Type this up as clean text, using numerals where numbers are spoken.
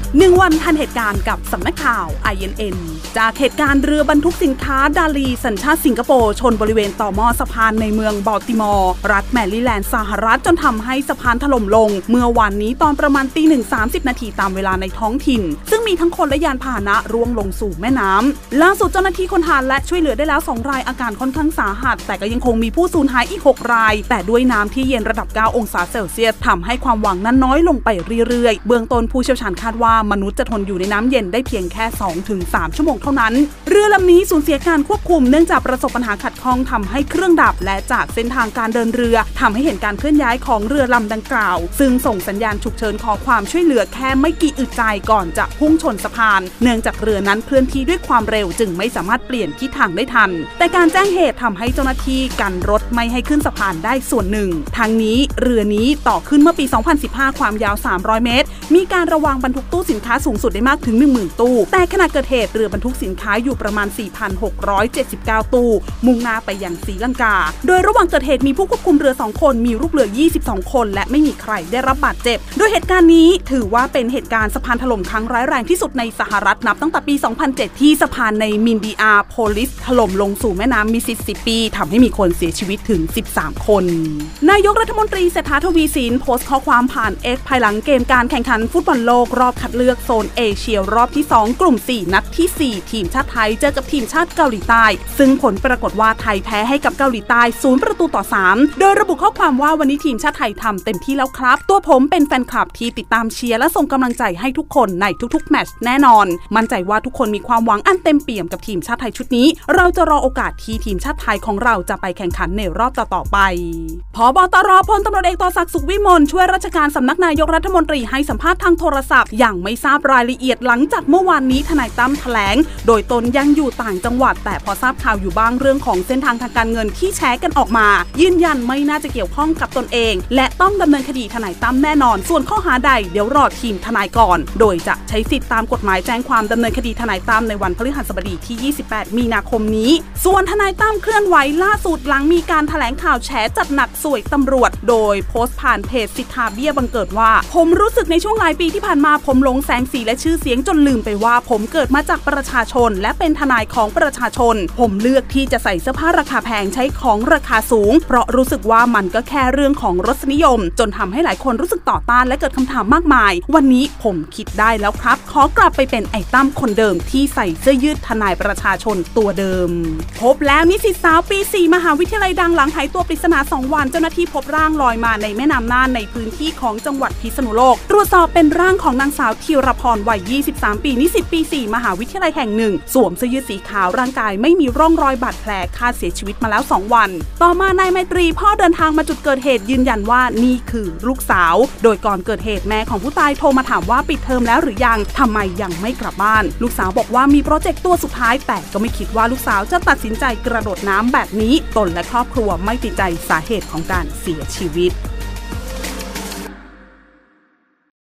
1 วันทันเหตุการณ์กับสำนักข่าว INN จากเหตุการณ์เรือบรรทุกสินค้าดาลีสัญชาติสิงคโปร์ชนบริเวณต่อหม้อสะพานในเมืองบอลติมอร์รัฐแมริแลนด์สหรัฐจนทำให้สะพานถล่มลงเมื่อวันนี้ตอนประมาณ1:30 นาทีตามเวลาในท้องถิ่นซึ่งมีทั้งคนและยานพาหนะร่วงลงสู่แม่น้ำล่าสุดเจ้าหน้าที่ค้นหาและช่วยเหลือได้แล้ว2 รายอาการค่อนข้างสาหัสแต่ก็ยังคงมีผู้สูญหายอีก6 รายแต่ด้วยน้ำที่เย็นระดับ9 องศาเซลเซียสทำให้ความหวังนั้นน้อยลงไปเรื่อยๆเบื้องต้นผู้เชี่ยวชาญคาดว่ามนุษย์จะทนอยู่ในน้ำเย็นได้เพียงแค่ 2-3 ชั่วโมงเท่านั้นเรือลำนี้สูญเสียการควบคุมเนื่องจากประสบปัญหาขัดข้องทำให้เครื่องดับและจากเส้นทางการเดินเรือทำให้เห็นการเคลื่อนย้ายของเรือลำดังกล่าวซึ่งส่งสัญญาณฉุกเฉินขอความช่วยเหลือแค่ไม่กี่อึดใจก่อนจะพุ่งชนสะพานเนื่องจากเรือนั้นเคลื่อนที่ด้วยความเร็วจึงไม่สามารถเปลี่ยนทิศทางได้ทันแต่การแจ้งเหตุทำให้เจ้าหน้าที่กันรถไม่ให้ขึ้นสะพานได้ส่วนหนึ่งทางนี้เรือนี้ต่อขึ้นเมื่อปี 2015 ความยาว300 เมตรมีการระวางบรรทุกตู้สินค้าสูงสุดได้มากถึง 10,000 ตู้แต่ขณะเกิดเหตุเรือบรรทุกสินค้าอยู่ประมาณ 4,679 ตู้มุ่งหน้าไปยังศรีลังกาโดยระหว่างเกิดเหตุมีผู้ควบคุมเรือ 2 คนมีลูกเรือ 22 คนและไม่มีใครได้รับบาดเจ็บโดยเหตุการณ์นี้ถือว่าเป็นเหตุการณ์สะพานถล่มครั้งร้ายแรงที่สุดในสหรัฐนับตั้งแต่ปี 2007 ที่สะพานในมินดิอาโพลิสถล่มลงสู่แม่น้ำมิสซิสซิปปีทำให้มีคนเสียชีวิตถึง 13 คนนายกรัฐมนตรีเศรษฐา ทวีสินโพสต์ข้อความผ่าน X ภายหลังเกมการแข่งขันฟุตบอลโลกรอบคัดเลือกโซนเอเชียรอบที่ 2 กลุ่ม 4 นัดที่ 4 ทีมชาติไทยเจอกับทีมชาติเกาหลีใต้ซึ่งผลปรากฏว่าไทยแพ้ให้กับเกาหลีใต้0-3โดยระบุข้อความว่าวันนี้ทีมชาติไทยทำเต็มที่แล้วครับตัวผมเป็นแฟนคลับที่ติดตามเชียร์และส่งกำลังใจให้ทุกคนในทุกๆแมตช์แน่นอนมั่นใจว่าทุกคนมีความหวังอันเต็มเปี่ยมกับทีมชาติไทยชุดนี้เราจะรอโอกาสที่ทีมชาติไทยของเราจะไปแข่งขันในรอบต่อๆไปผบ.ตร.พลตำรวจเอกต่อศักดิ์สุขวิมลช่วยราชการสำนักนายกรัฐมนตรีให้สัมภาษณ์ทางโทรศัพท์อย่างไม่ทราบรายละเอียดหลังจากเมื่อวานนี้ทนายตั้มแถลงโดยตนยังอยู่ต่างจังหวัดแต่พอทราบข่าวอยู่บ้างเรื่องของเส้นทางทางการเงินที่แชร์กันออกมายืนยันไม่น่าจะเกี่ยวข้องกับตนเองและต้องดำเนินคดีทนายตั้มแน่นอนส่วนข้อหาใดเดี๋ยวรอทีมทนายก่อนโดยจะใช้สิทธิตามกฎหมายแจ้งความดำเนินคดีทนายตั้มในวันพฤหัสบดีที่ 28 มีนาคมนี้ส่วนทนายตั้มเคลื่อนไหวล่าสุดหลังมีการแถลงข่าวแฉจัดหนักสวยตำรวจโดยโพสต์ผ่านเพจสิทธาเบี้ยบังเกิดว่าผมรู้สึกในช่วงหลายปีที่ผ่านมาผมหลงแสงสีและชื่อเสียงจนลืมไปว่าผมเกิดมาจากประชาชนและเป็นทนายของประชาชนผมเลือกที่จะใส่เสื้อผ้าราคาแพงใช้ของราคาสูงเพราะรู้สึกว่ามันก็แค่เรื่องของรสนิยมจนทำให้หลายคนรู้สึกต่อต้านและเกิดคำถามมากมายวันนี้ผมคิดได้แล้วครับขอกลับไปเป็นไอ้ตั้มคนเดิมที่ใส่เสื้อยืดทนายประชาชนตัวเดิมพบแล้วนิสิตสาวปี 4 มหาวิทยาลัยดังหลังหายตัวปริศนา2 วันเจ้าหน้าที่พบร่างลอยมาในแม่น้ำน่านในพื้นที่ของจังหวัดพิษณุโลกตรวจสอบเป็นร่างของนางสาวธีรพรวัย 23 ปีนิสิตปี 4 มหาวิทยาลัยแห่งหนึ่งสวมเสื้อยืดสีขาวร่างกายไม่มีร่องรอยบาดแผลคาดเสียชีวิตมาแล้ว2 วันต่อมานายไมตรีพ่อเดินทางมาจุดเกิดเหตุยืนยันว่านี่คือลูกสาวโดยก่อนเกิดเหตุแม่ของผู้ตายโทรมาถามว่าปิดเทอมแล้วหรือยังทำไมยังไม่กลับบ้านลูกสาวบอกว่ามีโปรเจกต์ตัวสุดท้ายแต่ก็ไม่คิดว่าลูกสาวจะตัดสินใจกระโดดน้ำแบบนี้ตนและครอบครัวไม่ติดใจสาเหตุของการเสียชีวิต